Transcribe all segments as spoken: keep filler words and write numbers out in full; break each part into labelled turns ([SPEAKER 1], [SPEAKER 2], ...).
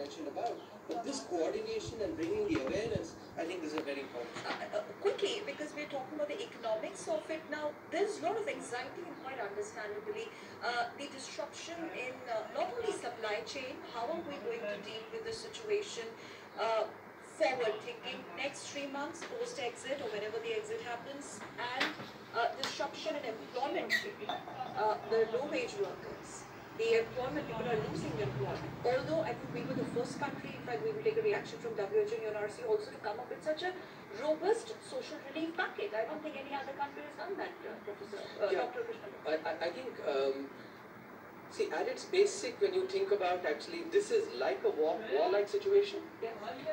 [SPEAKER 1] mentioned about. But this coordination and bringing the awareness, I think, is a very important.
[SPEAKER 2] Uh, uh, quickly, because we're talking about the economics of it now, there's a lot of anxiety and quite understandably uh, the disruption in uh, not only supply chain, how are we going to deal with the situation uh, forward thinking next three months post exit or whenever the exit happens, and uh, disruption in employment, uh, the low wage workers, the employment, people are losing employment. Although I think we were the first country, in fact we will take a reaction from W H O and U N R C also to come up with such a robust social relief package. I don't think any other country has done that, uh, Professor uh,
[SPEAKER 1] yeah,
[SPEAKER 2] Doctor Krishnan.
[SPEAKER 1] I, I, I think, um, see, at its basic, when you think about actually, this is like a war, war-like situation,
[SPEAKER 2] Yeah.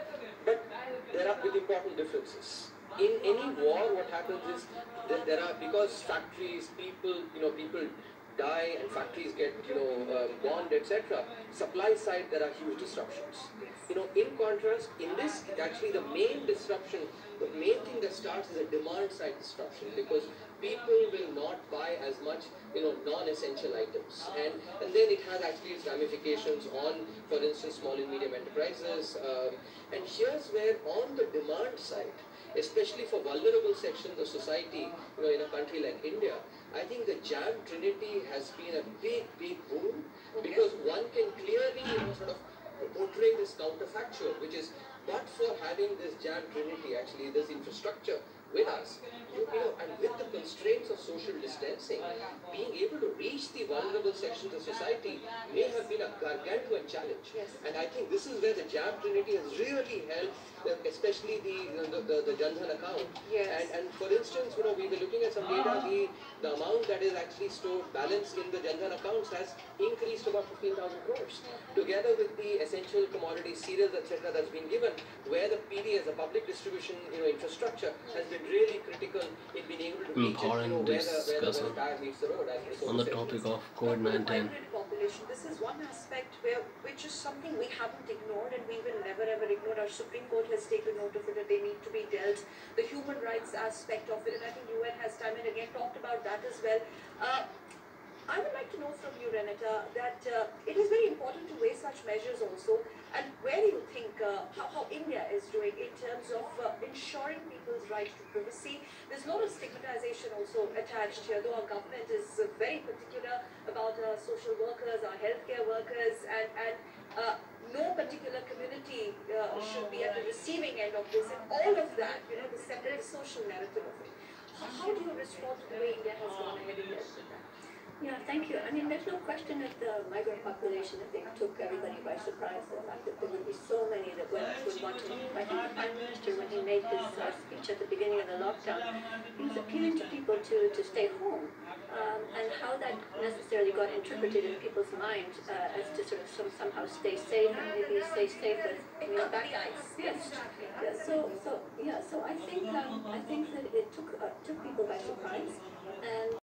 [SPEAKER 1] but there are with important differences. In any war, what happens is that there are, because factories, people, you know, people die and factories get, you know, um, bombed, et cetera. Supply side, there are huge disruptions. You know, in contrast, in this, actually the main disruption, the main thing that starts is a demand side disruption, because people will not buy as much, you know, non-essential items. And, and then it has actually its ramifications on, for instance, small and medium enterprises. Um, and here's where on the demand side, especially for vulnerable sections of society, you know, in a country like India, I think the JAM Trinity has been a big, big boon, because one can clearly, you know, sort of portray this counterfactual, which is, but for having this JAM Trinity, actually, this infrastructure with us, you, you know, and with the constraints of social distancing, being able to reach the vulnerable sections of society may have been a gargantuan challenge.
[SPEAKER 2] Yes.
[SPEAKER 1] And I think this is where the JAM Trinity has really helped, especially the the, the, the Jan Dhan account.
[SPEAKER 2] Yes.
[SPEAKER 1] And, and for instance, you know, we were looking at some data, the, the amount that is actually stored, balanced in the Jan Dhan accounts has increased to about fifteen thousand crores. Together with the essential commodity cereals, et cetera, that's been given, where the P D as a public distribution, you know, infrastructure has been really critical in being able to reach it, you know, where the, where the, where the tire meets the road. As
[SPEAKER 3] on the topic of COVID nineteen.
[SPEAKER 2] Population. This is one aspect where, which is something we haven't ignored and we will never ever ignore. Our Supreme Court has taken note of it, that they need to be dealt. The human rights aspect of it, and I think U N has time and again talked about that as well. Uh, I would like to know from you, Renata, that uh, it is very important to weigh such measures also, and where do you think uh, how, how India is doing in terms of uh, ensuring people's right to privacy? There's a lot of stigmatization also attached here, though our government is uh, very particular about our social workers, our healthcare workers, and, and uh, no particular community uh, should be at the receiving end of this, and all of that, you know, the separate social narrative of it. How, how do you respond to the way India has gone ahead and dealt with that?
[SPEAKER 4] Yeah, thank you. I mean, there's no question that the migrant population, that they took everybody by surprise. The fact that there would be so many that went, would want to leave. I think the Prime Minister, when he made this uh, speech at the beginning of the lockdown, he was appealing to people to, to stay home. Um, and how that necessarily got interpreted in people's minds uh, as to sort of some, somehow stay safe and maybe stay safe with, you know, back ice. Yes. Yeah, so, so, yeah, so I think, um, I think that it took, uh, took people by surprise. And